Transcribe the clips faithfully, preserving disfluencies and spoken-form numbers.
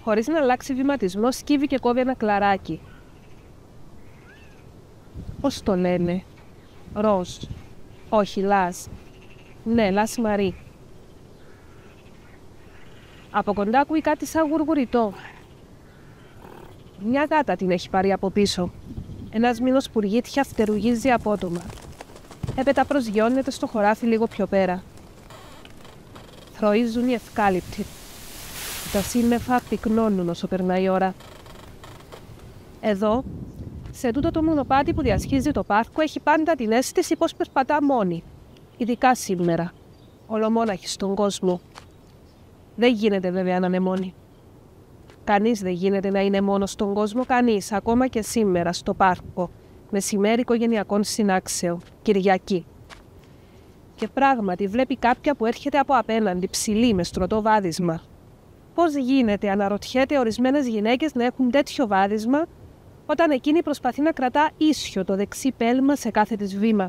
Χωρίς να αλλάξει βηματισμό, σκύβει και κόβει ένα κλαράκι. Πώς το λένε? Ροζ. Όχι, Λάζ. Ναι, Λάζ Μαρί. Από κοντά ακούει κάτι σαν γουργουριτό. Μια γάτα την έχει πάρει από πίσω. Ένας μήνος πουργίτια φτερουγίζει απότομα. Έπειτα προσγειώνεται στο χωράφι λίγο πιο πέρα. Θροίζουν οι ευκάλυπτοι. Τα σύννεφα πυκνώνουν όσο περνάει η ώρα. Εδώ, σε τούτο το μονοπάτι που διασχίζει το πάρκο, έχει πάντα την αίσθηση πως περπατά μόνη. Ειδικά σήμερα, ολομόναχη στον κόσμο. Δεν γίνεται βέβαια να είναι μόνη. Κανείς δεν γίνεται να είναι μόνος στον κόσμο, κανείς, ακόμα και σήμερα στο πάρκο, μεσημέρι οικογενειακών συνάξεων, Κυριακή. Και πράγματι βλέπει κάποια που έρχεται από απέναντι, ψηλή, με στρωτό βάδισμα. Πώς γίνεται, αναρωτιέται, ορισμένες γυναίκες να έχουν τέτοιο βάδισμα, όταν εκείνη προσπαθεί να κρατά ίσιο το δεξί πέλμα σε κάθε της βήμα.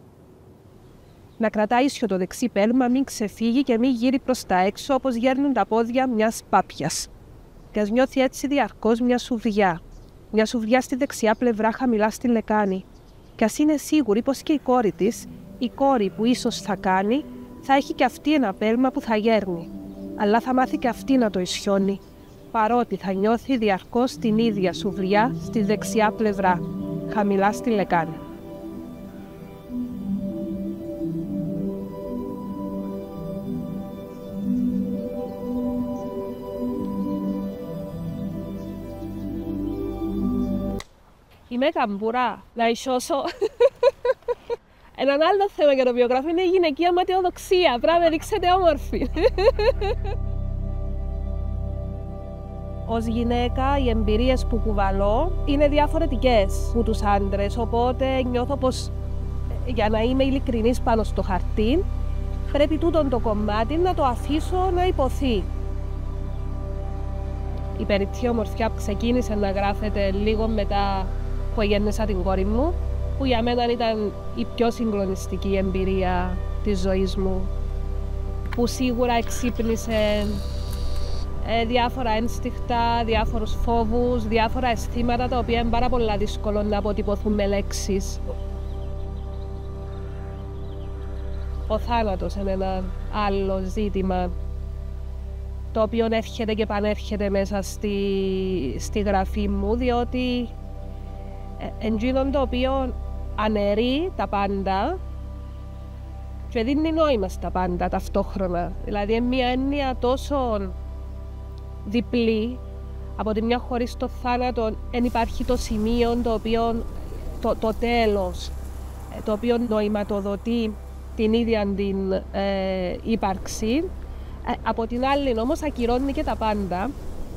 Να κρατά ίσιο το δεξί πέλμα, μην ξεφύγει και μην γύρει προς τα έξω όπως γέρνουν τα πόδια μιας πάπιας. Και ας νιώθει έτσι διαρκώς μια σουβιά. Μια σουβιά στη δεξιά πλευρά χαμηλά στη λεκάνη. Και ας είναι σίγουρη πως και η κόρη της, η κόρη που ίσως θα κάνει, θα έχει και αυτή ένα πέλμα που θα γέρνει. Αλλά θα μάθει και αυτή να το ισιώνει, παρότι θα νιώθει διαρκώς την ίδια σουβλιά στη δεξιά πλευρά, χαμηλά στη λεκάνη. Είμαι καμπουρά, να ισιώσω. Έναν άλλο θέμα για το βιογράφο είναι η γυναικεία ματαιοδοξία. Πρέπει να δείξετε όμορφη. Ως γυναίκα, οι εμπειρίες που κουβαλώ είναι διαφορετικές από τους άντρες, οπότε νιώθω πως, για να είμαι ειλικρινής πάνω στο χαρτί, πρέπει τούτον το κομμάτι να το αφήσω να υποθεί. Η περιττή ομορφιά που ξεκίνησε να γράφεται λίγο μετά που γέννησα την κόρη μου, που για μένα ήταν η πιο συγκλονιστική εμπειρία της ζωής μου, που σίγουρα εξύπνησε ε, διάφορα ένστικτα, διάφορους φόβους, διάφορα αισθήματα τα οποία είναι πάρα πολύ δύσκολο να αποτυπωθούν με λέξεις. Ο θάνατος είναι ένα άλλο ζήτημα, το οποίο έρχεται και πανέρχεται μέσα στη, στη γραφή μου, διότι εντζήνων το οποίο αναιρεί τα πάντα και δίνει νόημα στα πάντα ταυτόχρονα. Δηλαδή είναι μια έννοια τόσο διπλή, από τη μια χωρίς το θάνατο δεν υπάρχει το σημείο το οποίο, το, το τέλος, το οποίο νοηματοδοτεί την ίδια την ε, ύπαρξη. Ε, από την άλλη όμως ακυρώνει και τα πάντα.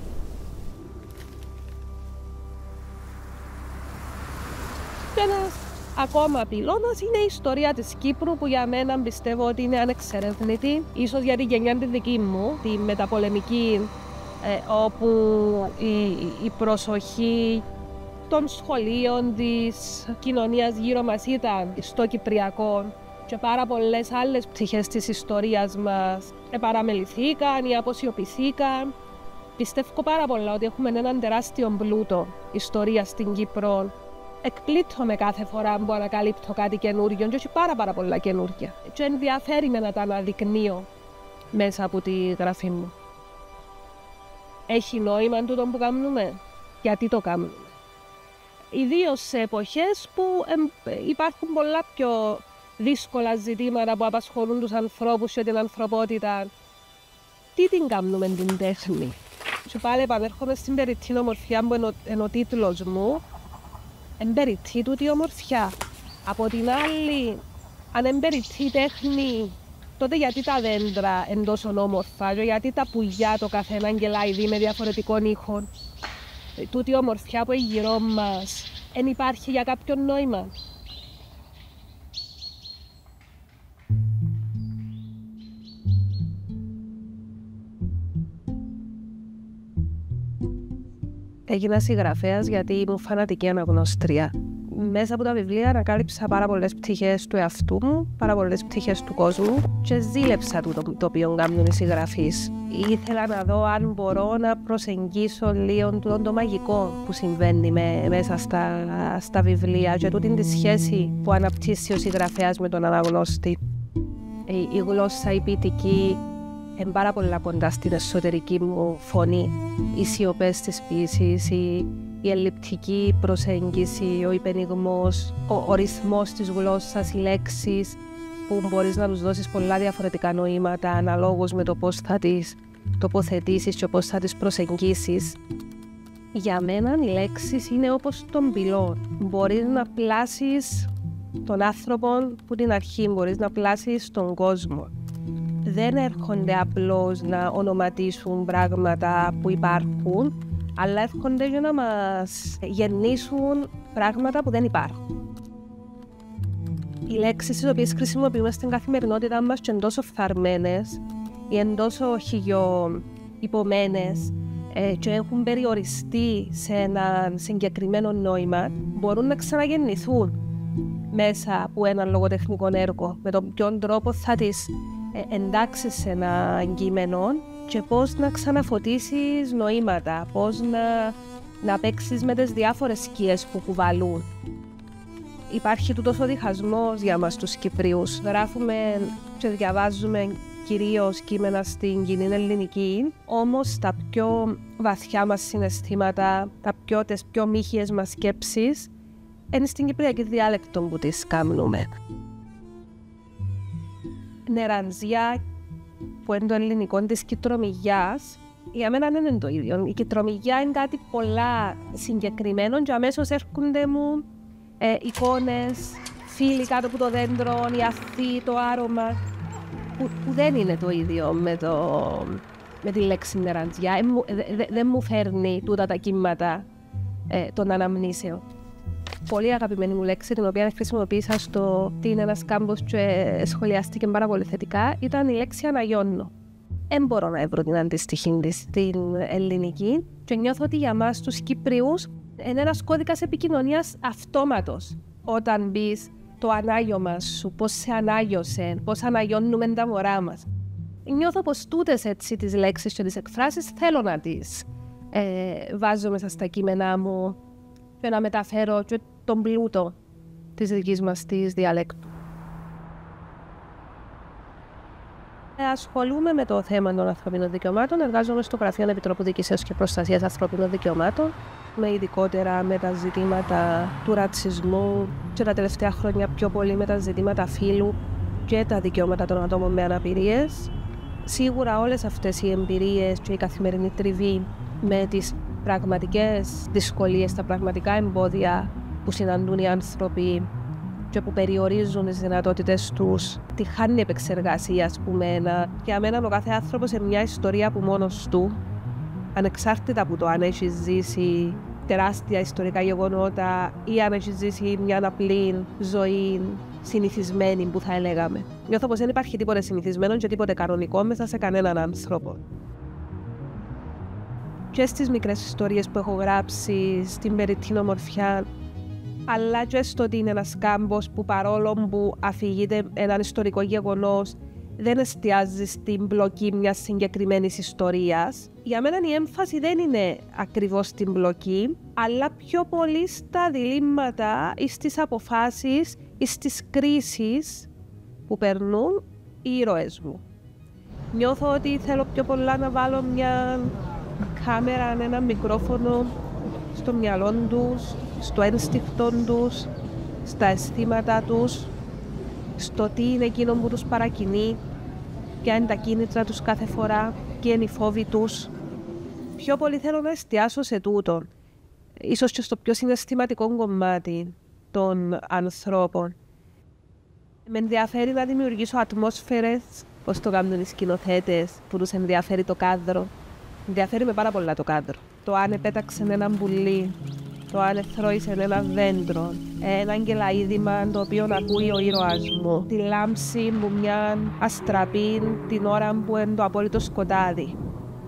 Και ένας ακόμα πυλώνας είναι η ιστορία της Κύπρου, που για μένα πιστεύω ότι είναι ανεξερεύνητη. Ίσως για την γενιά τη δική μου, τη μεταπολεμική, ε, όπου η, η προσοχή των σχολείων, της κοινωνίας γύρω μας ήταν στο Κυπριακό, και πάρα πολλές άλλες πτυχές της ιστορίας μας επαραμεληθήκαν ή αποσιωπηθήκαν. Πιστεύω πάρα πολλά ότι έχουμε έναν τεράστιο πλούτο ιστορία στην Κύπρο. Εκπλήττομαι κάθε φορά που ανακαλύπτω κάτι καινούριο, και όχι πάρα πάρα πολλά καινούργια. Και ενδιαφέρει με να τα αναδεικνύω μέσα από τη γραφή μου. Έχει νόημα τούτο που κάνουμε? Γιατί το κάνουμε? Ιδίως σε εποχές που ε, υπάρχουν πολλά πιο δύσκολα ζητήματα που απασχολούν τους ανθρώπους και την ανθρωπότητα. Τι την κάνουμε την τέχνη? Και πάλι επανέρχομαι στην περιττή ομορφιά που είναι ο τίτλος μου. Εν περιττή τούτη ομορφιά. Από την άλλη, αν εν περιττή τέχνη, τότε γιατί τα δέντρα είναι τόσο όμορφα, γιατί τα πουλιά το καθένα αγγελάιδι με διαφορετικών ήχων? Τούτη ομορφιά που είναι γύρω μας, εν υπάρχει για κάποιο νόημα? Έγινα συγγραφέας γιατί ήμουν φανατική αναγνώστρια. μέσα από τα βιβλία ανακάλυψα πάρα πολλές πτυχές του εαυτού μου, πάρα πολλές πτυχές του κόσμου και ζήλεψα το, το, το οποίο κάνουν οι συγγραφείς. Ήθελα να δω αν μπορώ να προσεγγίσω λίγο το, το μαγικό που συμβαίνει με, μέσα στα, στα βιβλία και τούτη τη σχέση που αναπτύσσει ο συγγραφέας με τον αναγνώστη. Η, η γλώσσα, η ποιητική, είναι πάρα πολλά κοντά στην εσωτερική μου φωνή. Οι σιωπές της ποίησης, η, η ελλειπτική προσέγγιση, ο υπενιγμός, ο, ο ρυθμός της γλώσσας, οι λέξεις που μπορείς να τους δώσεις πολλά διαφορετικά νοήματα αναλόγως με το πώς θα τις τοποθετήσεις και πώς θα τις προσεγγίσεις. Για μένα οι λέξεις είναι όπως τον πυλόν. Μπορείς να πλάσεις τον άνθρωπο που την αρχή, μπορείς να πλάσεις τον κόσμο. Δεν έρχονται απλώς να ονοματίσουν πράγματα που υπάρχουν, αλλά έρχονται για να μας γεννήσουν πράγματα που δεν υπάρχουν. Οι λέξεις τις οποίες χρησιμοποιούμε στην καθημερινότητά μας και είναι τόσο φθαρμένες ή είναι τόσο χιλιοϊπωμένες ε, και έχουν περιοριστεί σε ένα συγκεκριμένο νόημα, μπορούν να ξαναγεννηθούν μέσα από ένα λογοτεχνικό έργο. Με τον ποιον τρόπο θα τις ε, εντάξεις σε ένα κείμενο και πώς να ξαναφωτίσεις νοήματα, πώς να, να παίξεις με τις διάφορες σκιές που κουβαλούν. Υπάρχει τούτος ο διχασμός για μας τους Κυπρίους. Γράφουμε και διαβάζουμε κυρίως κείμενα στην κοινή ελληνική, όμως τα πιο βαθιά μας συναισθήματα, τα πιο, τις πιο μύχιες μας σκέψεις, είναι στην κυπριακή διάλεκτο που τις κάνουμε. Νερανζιά, που είναι το ελληνικό της κιτρομυγιάς, για μένα δεν είναι το ίδιο. Η κιτρομυγιά είναι κάτι πολλά συγκεκριμένο και αμέσως έρχονται μου ε, εικόνες, φύλλοι κάτω από το δέντρο, η αθή, το άρωμα, που, που δεν είναι το ίδιο με, το, με τη λέξη νεραντζιά. Δεν δε, δε, δε μου φέρνει τούτα τα κύματα ε, των αναμνήσεων. Πολύ αγαπημένη μου λέξη, την οποία χρησιμοποίησα στο τι είναι ένας κάμπος και σχολιάστηκε πάρα πολύ θετικά, ήταν η λέξη αναγιώνω. Δεν μπορώ να βρω την αντιστοιχή της στην ελληνική και νιώθω ότι για εμάς τους Κυπρίους είναι ένας κώδικας επικοινωνίας αυτόματος. Όταν μπεις το ανάγιωμα σου, πώς σε ανάγιωσε, πώς αναγιώνουμε τα μωρά μας. Νιώθω πως τούτες έτσι τις λέξεις και τις εκφράσεις θέλω να τις ε, βάζω μέσα στα κείμενά μου και να μεταφέρω και τον πλούτο της δικής μας της διαλέκτου. Ασχολούμαι με το θέμα των ανθρωπίνων δικαιωμάτων. Εργάζομαι στο Γραφείο Επιτρόπου Δικαισίας και Προστασίας Ανθρωπίνων Δικαιωμάτων, με ειδικότερα με τα ζητήματα του ρατσισμού και τα τελευταία χρόνια πιο πολύ με τα ζητήματα φύλου και τα δικαιώματα των ατόμων με αναπηρίες. Σίγουρα όλες αυτές οι εμπειρίες και η καθημερινή τριβή με τις πραγματικές δυσκολίες, τα πραγματικά εμπόδια που συναντούν οι άνθρωποι και που περιορίζουν τις δυνατότητες τους, τη χάνει επεξεργασία, ας πούμε. Για μένα ο κάθε άνθρωπος είναι μια ιστορία από μόνος του, ανεξάρτητα από το αν έχει ζήσει τεράστια ιστορικά γεγονότα ή αν έχει ζήσει μια απλή ζωή συνηθισμένη, που θα έλεγαμε. Νιώθω πως δεν υπάρχει τίποτε συνηθισμένο και τίποτε κανονικό μέσα σε κανέναν άνθρωπο. Και στις μικρές ιστορίες που έχω γράψει, στην περιττή ομορφιά, αλλά και στο ότι είναι ένας κάμπος που, παρόλο που αφηγείται έναν ιστορικό γεγονός, δεν εστιάζει στην πλοκή μιας συγκεκριμένης ιστορίας. Για μένα η έμφαση δεν είναι ακριβώς στην πλοκή, αλλά πιο πολύ στα διλήμματα ή στις αποφάσεις ή στις κρίσεις που περνούν οι ήρωες μου. Νιώθω ότι θέλω πιο πολλά να βάλω μια κάμερα, ένα μικρόφωνο στο μυαλό τους, στο ένστικτο τους, στα αισθήματα τους, στο τι είναι εκείνο που τους παρακινεί, ποια είναι τα κίνητρα τους κάθε φορά, ποιοι είναι οι φόβοι τους. Πιο πολύ θέλω να εστιάσω σε τούτο, ίσως και στο πιο συναισθηματικό κομμάτι των ανθρώπων. Με ενδιαφέρει να δημιουργήσω ατμόσφαιρες, πώς το κάνουν οι σκηνοθέτες, που τους ενδιαφέρει το κάδρο. Ενδιαφέρει με πάρα πολλά το κάδρο. Το αν επέταξε ένα πουλί, το αν εθρώησε ένα δέντρο, ένα αγγελαίδημα το οποίο ακούει ο ήρωας μου, τη λάμψη μου μια αστραπή την ώρα που είναι το απόλυτο σκοτάδι.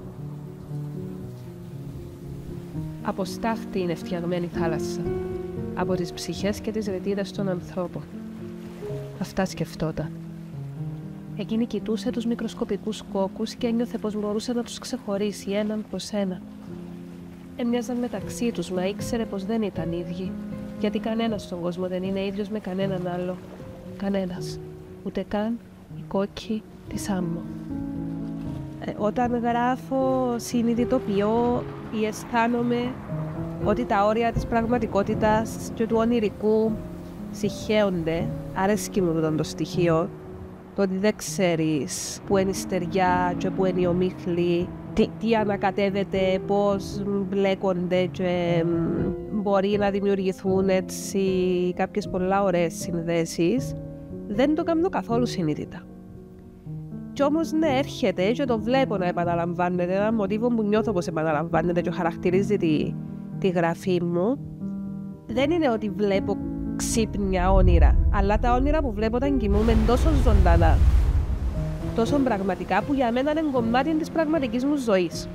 Από στάχτη είναι φτιαγμένη η θάλασσα. από τις ψυχές και τις ρετίδες των ανθρώπων. Αυτά σκεφτόταν. Εκείνη κοιτούσε τους μικροσκοπικούς κόκκους και ένιωθε πως μπορούσε να τους ξεχωρίσει έναν προς έναν. Έμοιαζαν μεταξύ τους, μα ήξερε πως δεν ήταν ίδιοι, γιατί κανένας στον κόσμο δεν είναι ίδιος με κανέναν άλλο. Κανένας. Ούτε καν η κόκκι της Άμμο. Ε, όταν γράφω, συνειδητοποιώ ή αισθάνομαι ότι τα όρια της πραγματικότητας και του ονειρικού συχαίονται. Αρέσκει μου το στοιχείο, το ότι δεν ξέρεις που είναι η στεριά και που είναι η ομίχλη, τι, τι ανακατεύεται, πώς μπλέκονται και μπορεί να δημιουργηθούν έτσι κάποιες πολλά ωραίες συνδέσεις. Δεν το κάνω καθόλου συνείδητα. Κι όμως ναι, έρχεται και το βλέπω να επαναλαμβάνεται, ένα μοτίβο που νιώθω πως επαναλαμβάνεται και χαρακτηρίζει τη, τη γραφή μου. Δεν είναι ότι βλέπω ξύπνια όνειρα, αλλά τα όνειρα που βλέπω όταν κοιμούμαι τόσο ζωντανά, τόσο πραγματικά, που για μένα είναι κομμάτι της πραγματικής μου ζωής.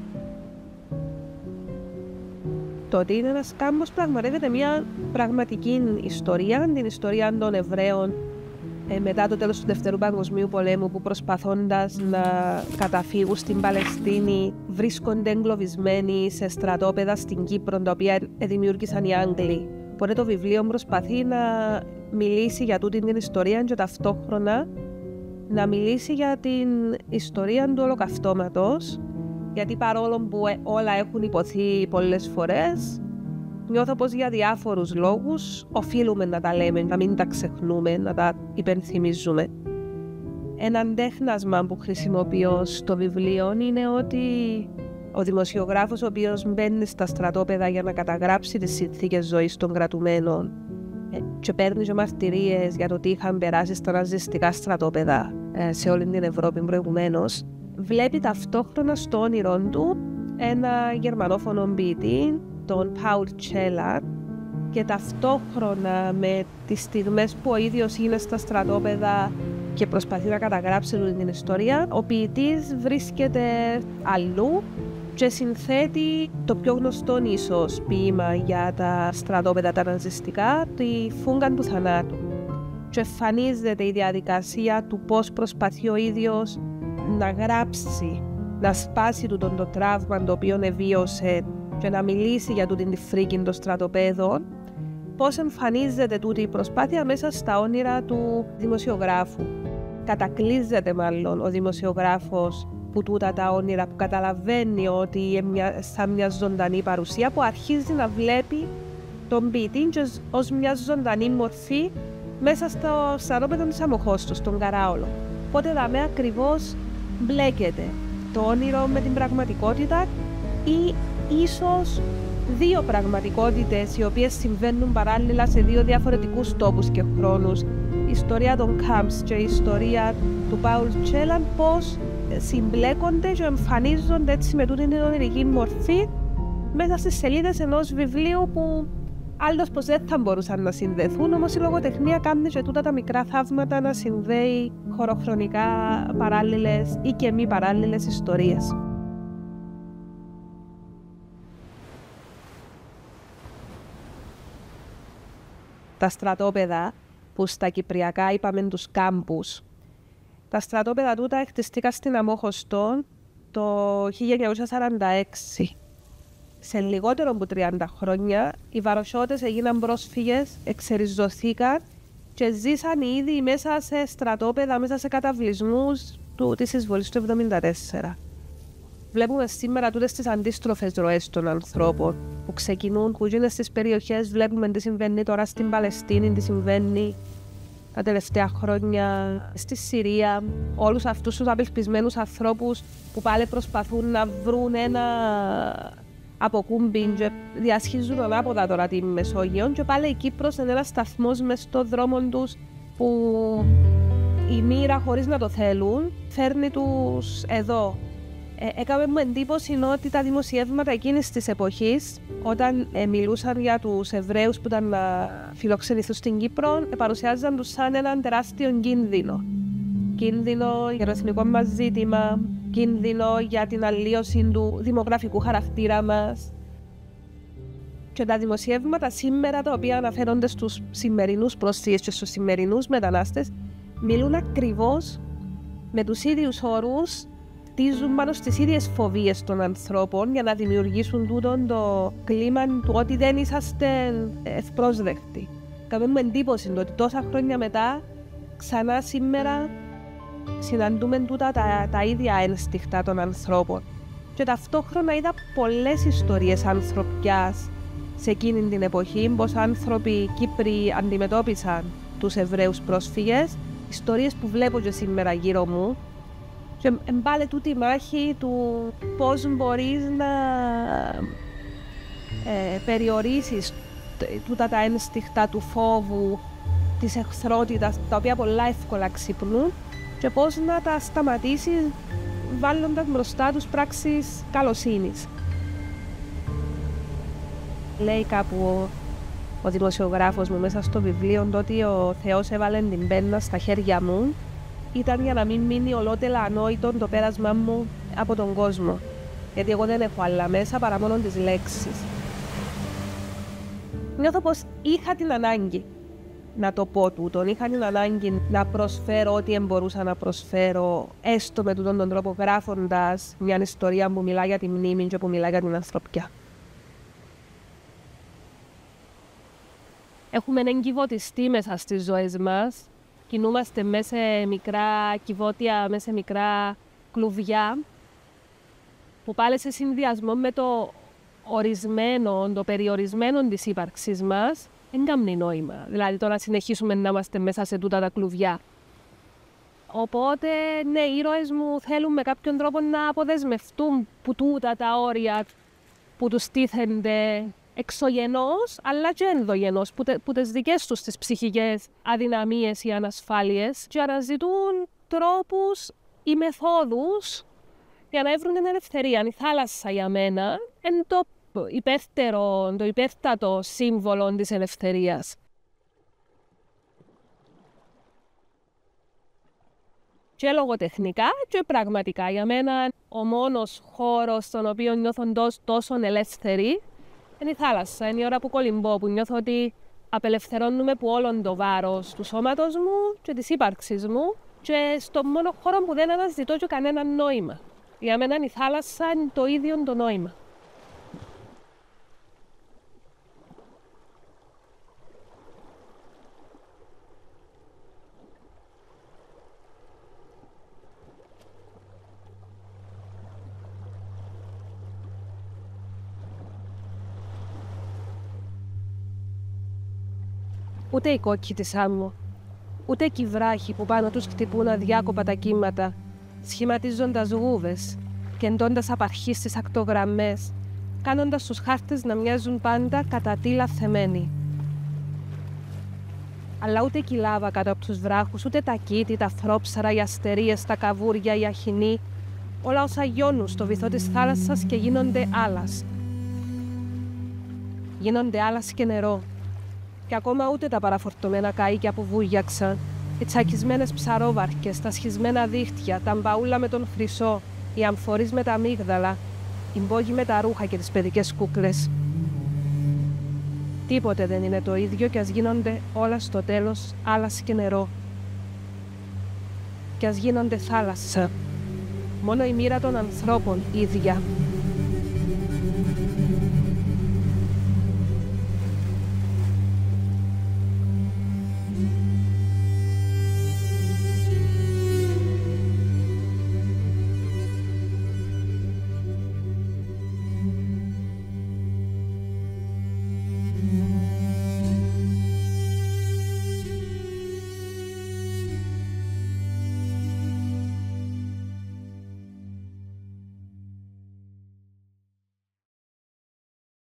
Το ότι είναι ένας κάμπος πραγματεύεται μια πραγματική ιστορία, την ιστορία των Εβραίων ε, μετά το τέλος του Δευτέρου Παγκοσμίου Πολέμου, που προσπαθώντας να καταφύγουν στην Παλαιστίνη βρίσκονται εγκλωβισμένοι σε στρατόπεδα στην Κύπρο, τα οποία δημιούργησαν οι Άγγλοι. Οπότε το βιβλίο προσπαθεί να μιλήσει για τούτη την ιστορία και ταυτόχρονα να μιλήσει για την ιστορία του ολοκαυτώματος, γιατί παρόλο που όλα έχουν υποθεί πολλές φορές, νιώθω πως για διάφορους λόγους οφείλουμε να τα λέμε, να μην τα ξεχνούμε, να τα υπενθυμίζουμε. Έναν τέχνασμα που χρησιμοποιώ στο βιβλίο είναι ότι ο δημοσιογράφος ο οποίος μπαίνει στα στρατόπεδα για να καταγράψει τις συνθήκες ζωής των κρατουμένων και παίρνει και μαρτυρίες για το τι είχαν περάσει στα ναζιστικά στρατόπεδα σε όλη την Ευρώπη προηγουμένως, βλέπει ταυτόχρονα στο όνειρό του ένα γερμανόφωνο ποιητή, τον Paul Celan, και ταυτόχρονα με τις στιγμές που ο ίδιος είναι στα στρατόπεδα και προσπαθεί να καταγράψει την ιστορία, ο ποιητής βρίσκεται αλλού και συνθέτει το πιο γνωστό ίσως ποίημα για τα στρατόπεδα τα ναζιστικά, τη Φούγκα του θανάτου. Και εμφανίζεται η διαδικασία του πώς προσπαθεί ο ίδιος να γράψει, να σπάσει του τον το τραύμα το οποίο εβίωσε και να μιλήσει για τούτη τη φρίκη των στρατοπέδων, πώς εμφανίζεται τούτη η προσπάθεια μέσα στα όνειρα του δημοσιογράφου. Κατακλείζεται μάλλον ο δημοσιογράφος που τούτα τα όνειρα, που καταλαβαίνει ότι είναι μια, σαν μια ζωντανή παρουσία, που αρχίζει να βλέπει τον ποιητή ως μια ζωντανή μορφή μέσα στο στρατόπεδο της Αμμοχώστου, στον Καράολο. Οπότε δαμέ ακριβώς μπλέκεται το όνειρο με την πραγματικότητα, ή ίσως δύο πραγματικότητες οι οποίες συμβαίνουν παράλληλα σε δύο διαφορετικούς τόπους και χρόνους. Η ιστορία των Camps και η ιστορία του Paul Celan, πώς συμπλέκονται και εμφανίζονται έτσι με τούτη την ονειρική μορφή μέσα στις σελίδες ενός βιβλίου που άλλως πως δεν θα μπορούσαν να συνδεθούν, όμως η λογοτεχνία κάνει και τούτα τα μικρά θαύματα να συνδέει χωροχρονικά παράλληλες ή και μη παράλληλες ιστορίες. Τα στρατόπεδα, που στα κυπριακά είπαμε τους κάμπους, τα στρατόπεδα τούτα εκτιστήκαν στην Αμμόχωστο το χίλια εννιακόσια σαράντα έξι. Σε λιγότερο από τριάντα χρόνια, οι βαροσιώτες έγιναν πρόσφυγες, εξεριζωθήκαν και ζήσαν ήδη μέσα σε στρατόπεδα, μέσα σε καταβλισμούς του, της εισβολής του εβδομήντα τέσσερα. Βλέπουμε σήμερα τούτες τις αντίστροφες ροές των ανθρώπων που ξεκινούν, που γίνονται στις περιοχές. Βλέπουμε τι συμβαίνει τώρα στην Παλαιστίνη, τι συμβαίνει τα τελευταία χρόνια στη Συρία. Όλους αυτούς τους απελπισμένους ανθρώπους που πάλι προσπαθούν να βρουν ένα αποκούμπι και διασχίζουν ανάποδα τώρα τη Μεσόγειο, και πάλι η Κύπρος είναι ένας σταθμός μες στον δρόμο τους που η μοίρα, χωρίς να το θέλουν, φέρνει τους εδώ. Ε, έκαμε μου εντύπωση ότι τα δημοσιεύματα εκείνης της εποχής, όταν ε, μιλούσαν για τους Εβραίους που ήταν να φιλοξενηθούν στην Κύπρο, ε, παρουσιάζαν τους σαν έναν τεράστιο κίνδυνο. Κίνδυνο για το εθνικό μας ζήτημα, κίνδυνο για την αλλίωση του δημογραφικού χαρακτήρα μας. Και τα δημοσιεύματα σήμερα, τα οποία αναφέρονται στους σημερινούς πρόσφυγες και στους σημερινούς μετανάστες, μιλούν ακριβώς με τους ίδιους όρους, χτίζουν πάνω στις ίδιες φοβίες των ανθρώπων για να δημιουργήσουν τούτο το κλίμα του ότι δεν είσαστε ευπρόσδεκτοι. Κάνουμε εντύπωση ότι τόσα χρόνια μετά, ξανά σήμερα, συναντούμε τούτα τα, τα ίδια ένστικτα των ανθρώπων. Και ταυτόχρονα είδα πολλές ιστορίες ανθρωπιάς σε εκείνη την εποχή, πως άνθρωποι Κύπροι αντιμετώπισαν τους Εβραίους πρόσφυγες, ιστορίες που βλέπω και σήμερα γύρω μου. Και εμπάλε τούτη η μάχη του πώς μπορείς να ε, περιορίσεις τούτα τα ένστικτα του φόβου, της εχθρότητας, τα οποία πολλά εύκολα ξυπνούν, και πώς να τα σταματήσεις βάλλοντας μπροστά τους πράξεις καλοσύνης. Λέει κάπου ο, ο δημοσιογράφος μου μέσα στο βιβλίο ότι ο Θεός έβαλε την πένα στα χέρια μου ήταν για να μην μείνει ολότελα ανόητο το πέρασμά μου από τον κόσμο. Γιατί εγώ δεν έχω άλλα μέσα παρά μόνο τις λέξεις. Νιώθω πως είχα την ανάγκη να το πω τούτον, είχα την ανάγκη να προσφέρω ό,τι μπορούσα να προσφέρω, έστω με τούτον τον τρόπο, γράφοντας μια ιστορία που μιλά για τη μνήμη και που μιλά για την ανθρωπιά. Έχουμε εγκυβωτιστεί μέσα στις ζωές μας. Κινούμαστε μέσα σε μικρά κυβότια, μέσα σε μικρά κλουβιά, που πάλι σε συνδυασμό με το ορισμένο, το περιορισμένο της ύπαρξής μας, δεν κάνει νόημα. Δηλαδή τώρα συνεχίσουμε να είμαστε μέσα σε τούτα τα κλουβιά. Οπότε, ναι, οι ήρωες μου θέλουν με κάποιον τρόπο να αποδεσμευτούν που τούτα τα όρια που τους τίθενται εξωγενώς, αλλά και ενδογενώς, που, τε, που τις δικές τους τις ψυχικές αδυναμίες ή ανασφάλειες, και αναζητούν τρόπους ή μεθόδους για να έβρουν την ελευθερία. Η θάλασσα για μένα είναι το υπέρτερο, το υπέρτατο σύμβολο της ελευθερίας. Και λογοτεχνικά και πραγματικά. Για μένα ο μόνος χώρος στον οποίο νιώθω τόσο ελεύθερη είναι η θάλασσα. Είναι η ώρα που κολυμπώ, που νιώθω ότι απελευθερώνουμε από όλον το βάρος του σώματος μου και της ύπαρξης μου, και στον μόνο χώρο που δεν αναζητώ και κανένα νόημα. Για μένα η θάλασσα είναι το ίδιο το νόημα. Ούτε οι κόκκι της άμμου, ούτε οι βράχοι που πάνω τους χτυπούν αδιάκοπα τα κύματα, σχηματίζοντας γούβες και εντώντας απαρχής στις ακτογραμμές, κάνοντας τους χάρτες να μοιάζουν πάντα κατά τι λαθεμένοι. Αλλά ούτε η λάβα κάτω από τους βράχους, ούτε τα κήτη, τα φρόψαρα, οι αστερίες, τα καβούρια, οι αχινοί, όλα όσα γιώνουν στο βυθό της θάλασσας και γίνονται άλας. Γίνονται άλας και νερό. Και ακόμα ούτε τα παραφορτωμένα καΐκια που βούγιαξαν, οι τσακισμένες ψαρόβαρκες, τα σχισμένα δίχτυα, τα μπαούλα με τον χρυσό, οι αμφορείς με τα αμύγδαλα, οι μπόγοι με τα ρούχα και τις παιδικές κούκλες. Τίποτε δεν είναι το ίδιο, κι ας γίνονται όλα στο τέλος άλας και νερό. Κι ας γίνονται θάλασσα. Μόνο η μοίρα των ανθρώπων ίδια.